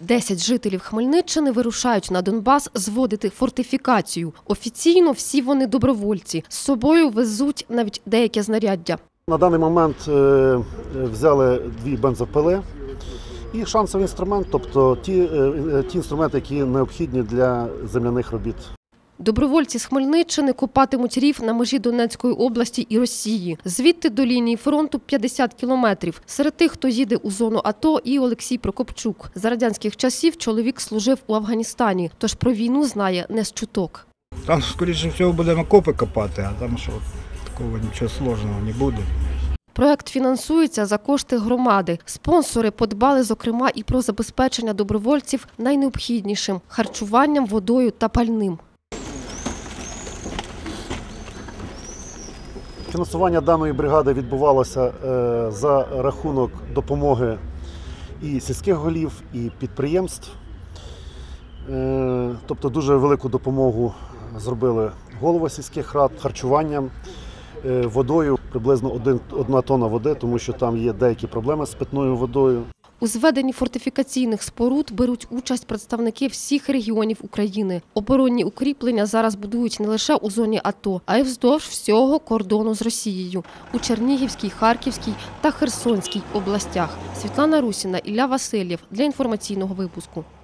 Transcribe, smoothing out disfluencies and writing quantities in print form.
10 жителів Хмельниччини вирушають на Донбас зводити фортифікацію. Офіційно всі вони добровольці. З собою везуть навіть деяке знаряддя. На даний момент взяли 2 бензопили і шансовий інструмент, тобто ті інструменти, які необхідні для земляних робіт. Добровольці з Хмельниччини копатимуть рів на межі Донецької області і Росії. Звідти до лінії фронту 50 кілометрів. Серед тих, хто їде у зону АТО, і Олексій Прокопчук. За радянських часів чоловік служив у Афганістані, тож про війну знає не з чуток. Там, скоріше всього, будемо окопи копати, а там що, такого нічого складного не буде. Проект фінансується за кошти громади. Спонсори подбали, зокрема, і про забезпечення добровольців найнеобхіднішим – харчуванням, водою та пальним. Фінансування даної бригади відбувалося за рахунок допомоги і сільських голів, і підприємств. Тобто дуже велику допомогу зробили голови сільських рад харчуванням, водою, приблизно 1 тонна води, тому що там є деякі проблеми з питною водою. У зведенні фортифікаційних споруд беруть участь представники всіх регіонів України. Оборонні укріплення зараз будують не лише у зоні АТО, а й вздовж всього кордону з Росією – у Чернігівській, Харківській та Херсонській областях. Світлана Русіна, Ілля Васильєв для інформаційного випуску.